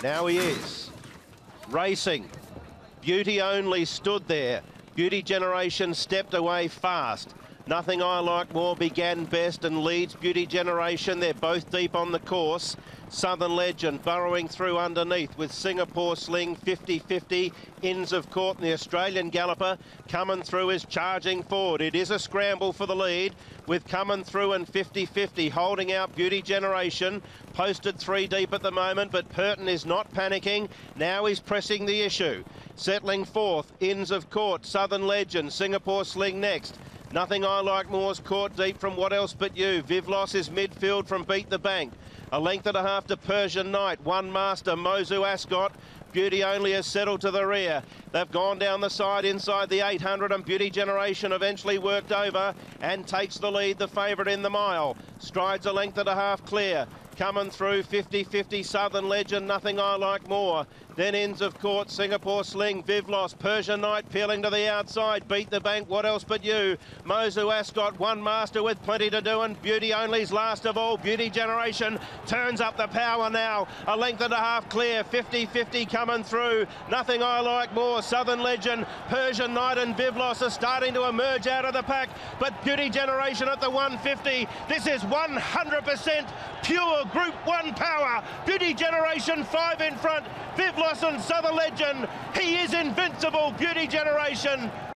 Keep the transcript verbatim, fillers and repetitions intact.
Now he is racing. Beauty Only stood there. Beauty Generation stepped away fast. Nothing I Like More began best and leads Beauty Generation. They're both deep on the course. Southern Legend burrowing through underneath with Singapore Sling fifty fifty. Inns of Court and the Australian Galloper coming through is charging forward. It is a scramble for the lead with Coming Through and fifty fifty holding out Beauty Generation. Posted three deep at the moment, but Purton is not panicking. Now he's pressing the issue. Settling fourth, Inns of Court, Southern Legend, Singapore Sling next. Nothing I Like More's caught deep from What Else But You. Vivlos is midfield from Beat the Bank. A length and a half to Persian Knight. One Master, Mozu Ascot. Beauty Only has settled to the rear. They've gone down the side inside the eight hundred and Beauty Generation eventually worked over and takes the lead, the favourite in the mile. Strides a length and a half clear. Coming through fifty fifty, Southern Legend, Nothing I Like More. Then Inns of Court, Singapore Sling, Vivlos, Persian Knight peeling to the outside. Beat the Bank, What Else But You. Mozu Ascot, One Master with plenty to do, and Beauty Only's last of all. Beauty Generation turns up the power now. A length and a half clear, fifty fifty coming through. Nothing I Like More, Southern Legend, Persian Knight and Vivlos are starting to emerge out of the pack, but Beauty Generation at the one fifty. This is one hundred percent pure Group One power. Beauty Generation five in front. Vivlos and Southern Legend. He is invincible, Beauty Generation.